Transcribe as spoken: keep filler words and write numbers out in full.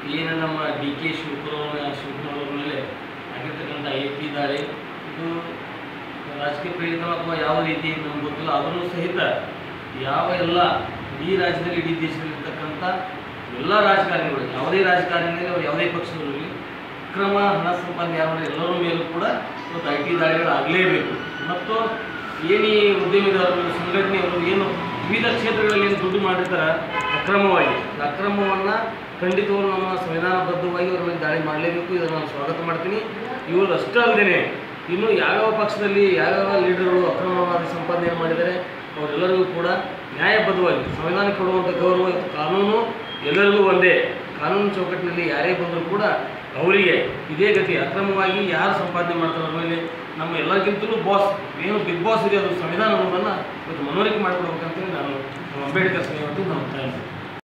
ಏನು ನಮ್ಮ D K Shivakumar Shivakumar ಮೇಲೆ ಆಗಿರ್ತಕ್ಕಂಥ ಐ ಪಿ ದಾಳಿ ಇದು ರಾಜಕೀಯ ಪ್ರೇರಿತ ಅಥವಾ ಯಾವ ರೀತಿ ನಮ್ಗೆ ಗೊತ್ತಿಲ್ಲ. ಅದನ್ನು ಸಹಿತ ಯಾವ ಎಲ್ಲ ಇಡೀ ರಾಜ್ಯದಲ್ಲಿ ಇಡೀ ದೇಶದಲ್ಲಿರ್ತಕ್ಕಂಥ ಎಲ್ಲ ರಾಜಕಾರಣಿಗಳು, ಯಾವುದೇ ರಾಜಕಾರಣಿಗಳಲ್ಲಿ ಅವರು ಯಾವುದೇ ಪಕ್ಷದಲ್ಲಿ ಅಕ್ರಮ ಹಣ ಸಂಪಾದನೆ ಯಾವ ಎಲ್ಲರ ಮೇಲೂ ಕೂಡ ಇವತ್ತು ಐ ಟಿ ದಾಳಿಗಳು ಆಗಲೇಬೇಕು. ಮತ್ತು ಏನು ಈ ಉದ್ಯಮಿದಾರರು ಸಂಘಟನೆಯವರು ಏನು ವಿವಿಧ ಕ್ಷೇತ್ರಗಳಲ್ಲಿ ಏನು ದುಡ್ಡು ಮಾಡಿರ್ತಾರೆ ಅಕ್ರಮವಾಗಿ, ಅಕ್ರಮವನ್ನು ಖಂಡಿತವರು ನಮ್ಮ ಸಂವಿಧಾನಬದ್ಧವಾಗಿ ಅವರ ಮೇಲೆ ದಾಳಿ ಮಾಡಲೇಬೇಕು. ಇದನ್ನು ನಾನು ಸ್ವಾಗತ ಮಾಡ್ತೀನಿ. ಇವರು ಅಷ್ಟೇ ಅಲ್ಲದೆ ಇನ್ನು ಯಾವ್ಯಾವ ಪಕ್ಷದಲ್ಲಿ ಯಾವ್ಯಾವ ಲೀಡರ್ಗಳು ಅಕ್ರಮವಾದ ಸಂಪಾದನೆ ಮಾಡಿದರೆ ಅವರೆಲ್ಲರಿಗೂ ಕೂಡ ನ್ಯಾಯಬದ್ಧವಾಗಿ ಸಂವಿಧಾನ ಕೊಡುವಂಥ ಗೌರವ, ಕಾನೂನು ಎಲ್ಲರಿಗೂ ಒಂದೇ. ಕಾನೂನು ಚೌಕಟ್ಟಿನಲ್ಲಿ ಯಾರೇ ಬಂದರೂ ಕೂಡ ಅವರಿಗೆ ಇದೇ ಗತಿ. ಅಕ್ರಮವಾಗಿ ಯಾರು ಸಂಪಾದನೆ ಮಾಡ್ತಾರೆ ಅವ್ರ ಮೇಲೆ ನಮ್ಮ ಎಲ್ಲರಿಗಿಂತಲೂ ಬಾಸ್ ಏನು ಬಿಗ್ ಬಾಸ್ ಇದೆ, ಅದು ಸಂವಿಧಾನ ಅನ್ನೋದನ್ನು ಇವತ್ತು ಮನವರಿಕೆ ಮಾಡಿಕೊಡ್ಬೇಕಂತೇಳಿ ನಾನು ಅಂಬೇಡ್ಕರ್ ಸ್ನೇಹಿತರು ನಮ್ಮ ತಾಯಿ